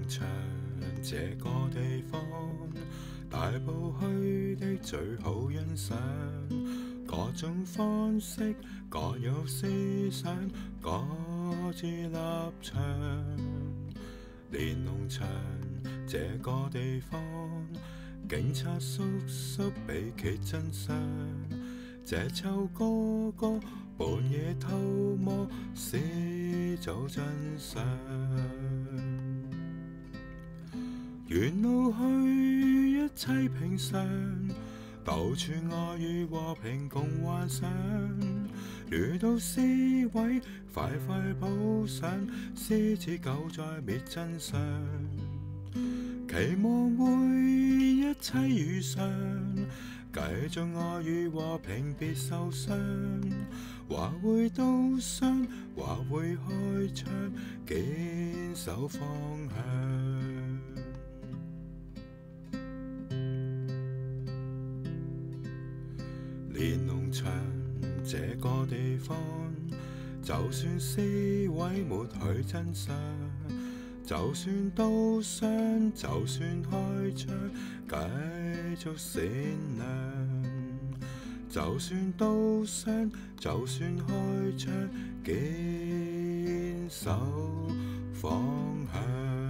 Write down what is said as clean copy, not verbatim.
場這個地方，大步去的最好欣賞，各種方式，各有思想，各自立場。連儂牆這個地方，警察叔叔比揭真相，這臭哥哥半夜偷摸，試做真相。沿路去一切平常，到處愛與和平共幻想。遇到撕毀，快快補上，獅子狗再滅真相。期望會一切如常，繼續愛與和平別受傷。話會刀傷，話會開槍，堅守方向。連儂牆這個地方，就算撕毀抹去真相，就算刀傷，就算開槍，繼續善良。就算刀傷，就算開槍，堅守方向。